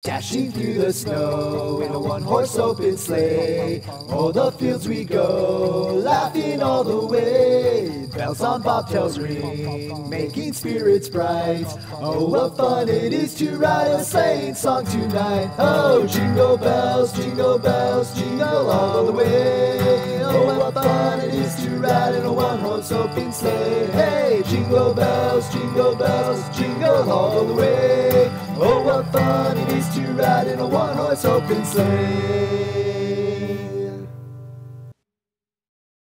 Dashing through the snow in a one-horse open sleigh. O'er the fields we go, laughing all the way. Bells on bobtails ring, making spirits bright. Oh, what fun it is to ride a sleighing song tonight. Oh, jingle bells, jingle all the way. Oh, what fun it is to ride in a one-horse open sleigh. Hey, jingle bells, jingle all the way. Oh, what fun it is to ride in a one-horse open sleigh.